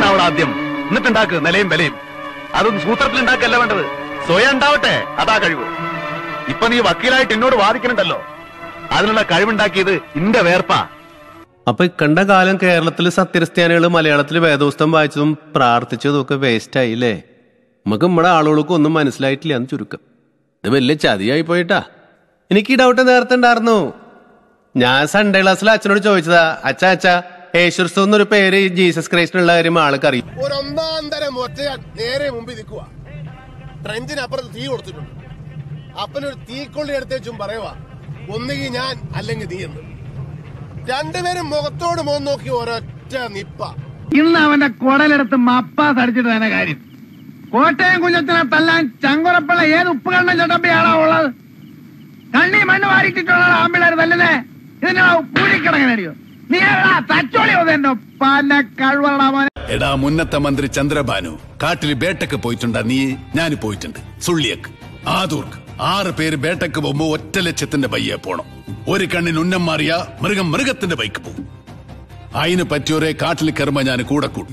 ഉണ്ടാവണം ആദ്യം, എന്നിട്ടുണ്ടാക്ക് നിലയും വിലയും. അതൊന്നും സൂത്രത്തിൽ ഉണ്ടാക്കല്ല വേണ്ടത്, സ്വയം ഉണ്ടാവട്ടെ. അതാ കഴിവ്. ഇപ്പൊ നീ വക്കീലായിട്ട് എന്നോട് വാദിക്കണുണ്ടല്ലോ, അതിനുള്ള കഴിവുണ്ടാക്കിയത് ഇന്റെ വേർപ്പാ. അപ്പൊ ഇക്കണ്ട കാലം കേരളത്തില് സത്യക്രിസ്ത്യാനികള് മലയാളത്തില് വേദോസ്തം വായിച്ചതും പ്രാർത്ഥിച്ചതും ഒക്കെ വേസ്റ്റ് ആയില്ലേ? നമുക്ക് നമ്മുടെ ആളുകൾക്കും ഒന്നും മനസ്സിലായിട്ടില്ല എന്ന് ചുരുക്കം. ഇത് വലിയ ചതിയായി പോയിട്ടാ. എനിക്ക് ഈ ഡൗട്ട് നേരത്തെ ഉണ്ടായിരുന്നു. ഞാൻ സൺഡേ ക്ലാസ്സിൽ അച്ഛനോട് ചോദിച്ചതാ, അച്ഛാ യേശുക്രിസ്തു എന്നൊരു പേര് ജീസസ് ക്രൈസ്റ്റിനുള്ള കാര്യം ആൾക്കറിയും. ഒന്നാം തരം ഒറ്റയാൻ നേരെ മുമ്പിൽ നിൽക്കുക, ട്രെഞ്ചിനപ്പുറത്ത് തീ കൊടുത്തിട്ടുണ്ട്. അപ്പനൊരു തീക്കൊള്ളി എടുത്തേച്ചും പറയുവാ, ഒന്നുകിൽ ഞാൻ അല്ലെങ്കിൽ നീ എന്ന്. രണ്ടുപേരും മുഖത്തോട് മുഖം നോക്കി ഒരൊറ്റ നിപ്പ. ഇന്ന് അവന്റെ കുടലെടുത്ത് മപ്പാസ് അടിച്ചിട്ട് തന്നെ കാര്യം. കോട്ടയം കുഞ്ഞത്തിനെ തല്ലാൻ ചങ്കുറപ്പുള്ള ഏത് ഉപ്പുകണ്ണ ചട്ടമ്പിയാണോ ഉള്ളത്? കണ്ണി മണ്ണ് വാരിട്ടിട്ടുള്ള ആമ്പിളർ തല്ലുന്നേ ഇതിനാ പൂഴിക്കിടങ്ങനടിയോ? നീ തച്ചോളിയോ പല കഴിവുള്ള എടാ മുന്നത്തെ മന്ത്രി ചന്ദ്രബാനു കാട്ടില് ബേട്ടക്ക് പോയിട്ടുണ്ടാ നീ? ഞാൻ പോയിട്ടുണ്ട്. സുള്ളിയക്ക്, ആദൂർക്ക് 6 പേര് ബേട്ടക്ക് പോകുമ്പോ ഒറ്റ ലക്ഷ്യത്തിന്റെ ബയ്യെ പോണം. ഒരു കണ്ണിന് ഉന്നം മാറിയ മൃഗം മൃഗത്തിന്റെ ബൈക്ക് പോകും. അതിന് പറ്റിയൊരേ കാട്ടിൽ കയറുമ്പോ ഞാൻ കൂടെ കൂടും.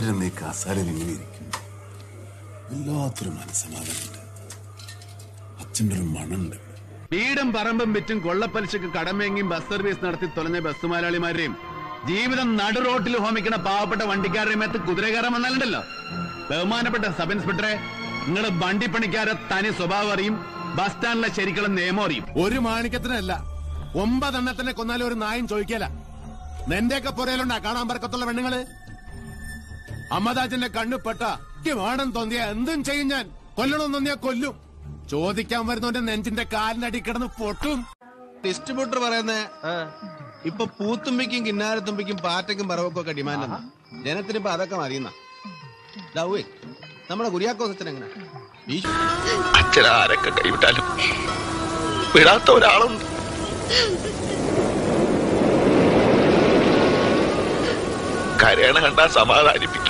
വല്ലാത്തൊരു മനസ്സമാധാനമുണ്ട്. അച്ഛൻ്റെ ഒരു മണുണ്ട്. വീടും പറമ്പും വിറ്റും കൊള്ളപ്പലിശക്ക് കടമേങ്ങിയും ബസ് സർവീസ് നടത്തി തുലഞ്ഞ ബസ് മുതലാളിമാരെയും ജീവിതം നടു റോട്ടിൽ ഹോമിക്കണ പാവപ്പെട്ട വണ്ടിക്കാരുടെയും മേത്ത് കുതിരകയറാൻ വന്നാലുണ്ടല്ലോ. ബഹുമാനപ്പെട്ട സബ് ഇൻസ്പെക്ടറെ, നിങ്ങൾ വണ്ടിപ്പണിക്കാരെ തനി സ്വഭാവം അറിയും, ബസ് സ്റ്റാൻഡിലെ ശരിക്കുള്ള നിയമം അറിയും. ഒരു മാണിക്കത്തിനല്ല 9 എണ്ണത്തിനെ കൊന്നാലും ഒരു നായും ചോദിക്കല. നിന്റെയൊക്കെ പുറയിലുണ്ടാ കാണാൻ പറക്കത്തുള്ള പെണ്ണുങ്ങള്. അമ്മദാജന്റെ കണ്ണുപെട്ട വേണം തോന്നിയ എന്തും ചെയ്യും. ഞാൻ കൊല്ലണമെന്ന് തോന്നിയാ കൊല്ലും. ചോദിക്കാൻ വരുന്നവന്റെ നെഞ്ചിന്റെ കാലിന്റെ അടി കിടന്ന് പൊട്ടും. ഡിസ്ട്രിബ്യൂട്ടർ പറയുന്നേ ഇപ്പൊ പൂത്തുമ്പിക്കും കിന്നാരത്തുമ്പിക്കും പാറ്റയ്ക്കും പറവക്കും ഒക്കെ ഡിമാൻഡ്. ജനത്തിന് ഇപ്പൊ അതൊക്കെ മതിയെന്ന നമ്മുടെ കുര്യാക്കോസ് അച്ഛൻ എങ്ങനെ? അച്ഛനാരൊക്കെ കൈവിട്ടാലും വിടാത്ത ഒരാളുണ്ട്. കരയണ കണ്ടാ സമാധാനിപ്പിക്കും,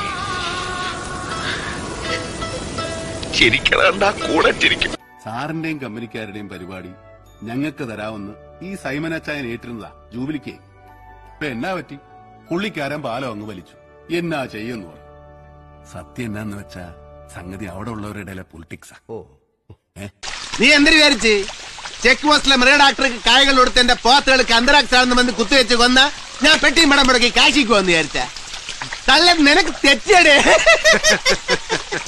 ചിരിക്കണ കണ്ടാ കൂടെ ചിരിക്കും. സാറിന്റെയും കമ്പനിക്കാരുടെയും പരിപാടി ഞങ്ങൾക്ക് തരാമെന്ന് ഈ സൈമനച്ചായൻ ഏറ്റിരുന്നതാ ജൂബിലിക്ക്. ഇപ്പൊ എന്നാ പറ്റി? പുള്ളിക്കാരൻ പാലം അങ്ങ് വലിച്ചു. എന്നാ ചെയ്യുന്നു പറഞ്ഞു. സത്യം എന്നാന്ന് വെച്ചാ സംഗതി അവിടെ ഉള്ളവരുടെ ഇടയിലെ പൊളിറ്റിക്സാ. നീ എന്തിനു വിചാരിച്ച് ചെക്ക് പോസ്റ്റിലെ മൃഗ ഡോക്ടർക്ക് കായകൾ കൊടുത്ത് എന്റെ പോത്തുകൾക്ക് അന്തരാക്സാണെന്ന് വന്ന് കുത്തിവെച്ച് കൊന്ന ഞാൻ പെട്ടിയും മടം മുടക്കി കാശിക്ക് വന്ന് വിചാരിച്ച തള്ള നിനക്ക് തെറ്റിയടേ.